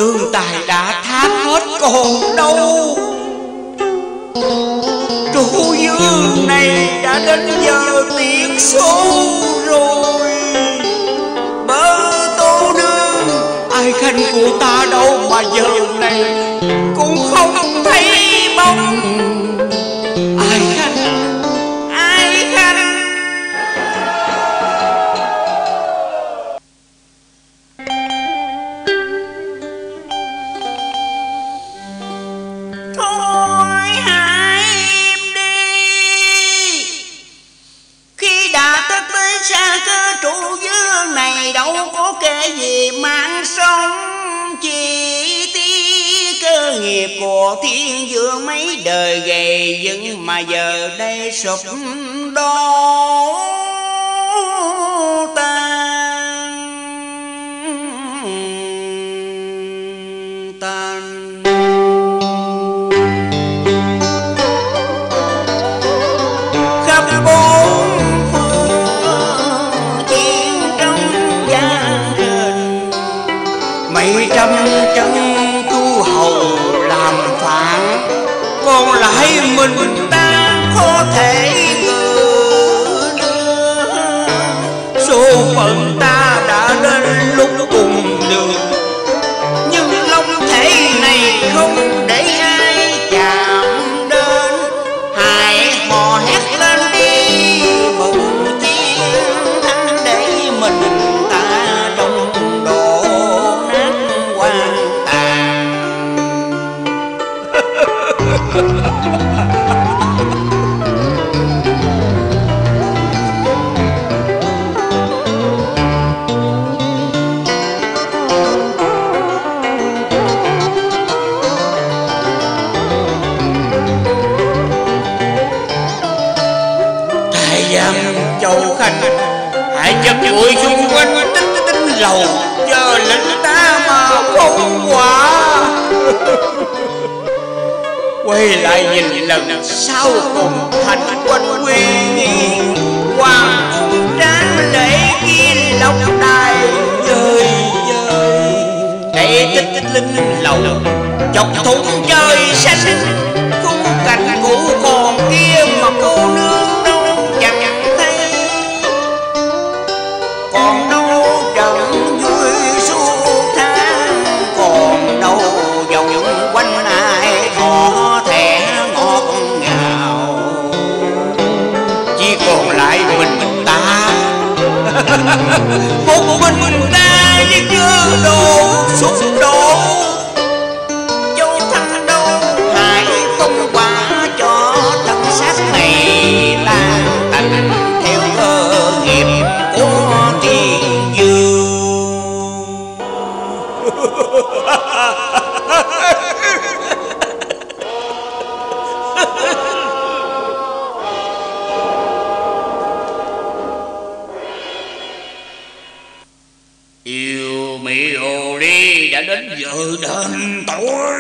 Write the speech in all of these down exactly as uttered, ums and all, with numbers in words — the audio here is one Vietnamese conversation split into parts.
Tương tài đã thác hết còn đâu. Trụ dương này đã đến giờ tiệc số rồi. Bơ Tô Nương, ai khanh của ta đâu mà giờ này cũng không thấy bóng. Ai khanh, ai khanh. Thôi hãy im đi. Khi đã tới tới xa cơ trụ dương này đâu có kẻ gì mạng sống. Chỉ tí cơ nghiệp của thiên dương mấy đời gầy dựng mà giờ đây sụp đổ tan tan. Khắp bốn phương chiến trong gian rền, mấy trăm chân tu hầu làm phản, còn lại mình ta có thể ngự đưa. Số phận ta đã đến lúc cùng đường, nhưng long thể này không để ai chạm đến. Hãy hò hét lên đi mừng chiến thắng để mình ta trong đổ nát quan tàn. Thái giám Châu Khanh, hãy chập bụi xung quanh tính tính lầu, chờ lệnh ta mà không quả. Quay lại nhìn lần sau cùng thành quanh quyền nghi, hoàng cung tráng lễ kia lộc đài dời dời. Đây tích tích linh lầu chọc thủng trời xanh, khung cảnh cũ còn kia mà cô nương đâu chẳng thấy. Còn đâu trận vui suốt tháng, còn đâu vòng quanh ai thọ thẻ ngọt ngào. Chỉ còn lại mình ta một mình ta như chưa đồ sụp đổ. Châu Thanh đâu hãy không qua cho thân xác này tan tành theo cơ nghiệp của thiên dương. Yêu mỹ hồ ly đã đến giờ đền tội.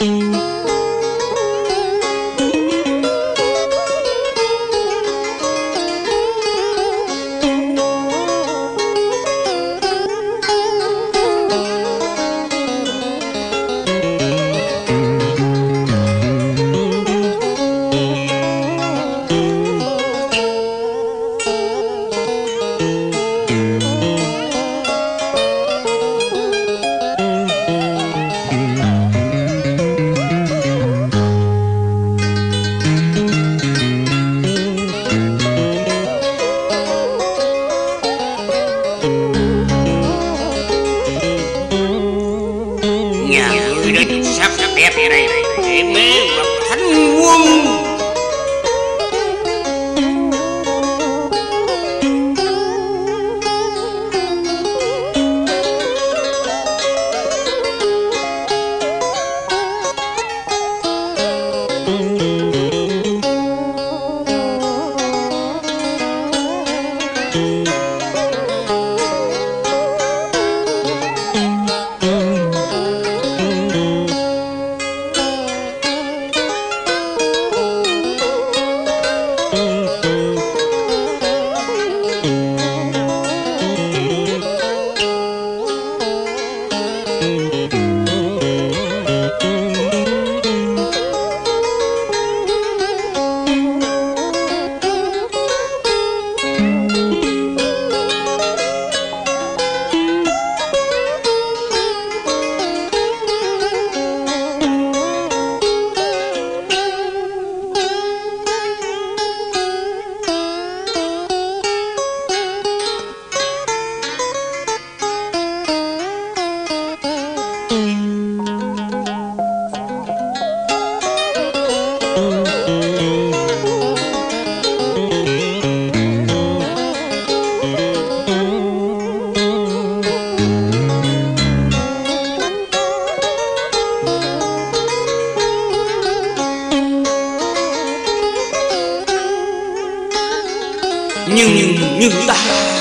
Nhưng nhưng ta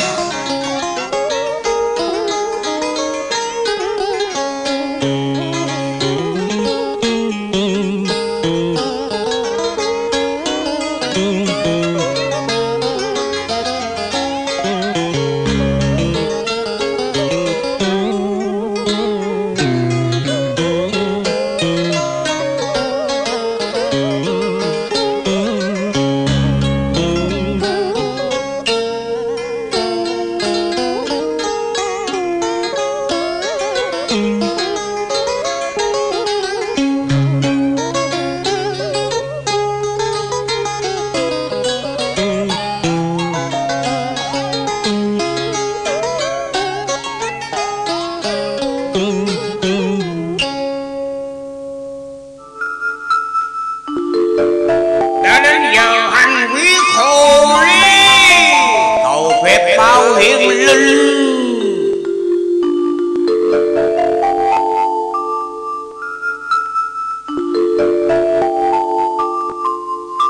đã đến giờ hành quyết khổ cầu phép bao hiển linh.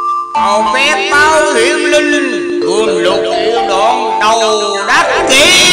Cầu phép bao hiển linh buồn lục yêu đoạn đầu đắc kỷ.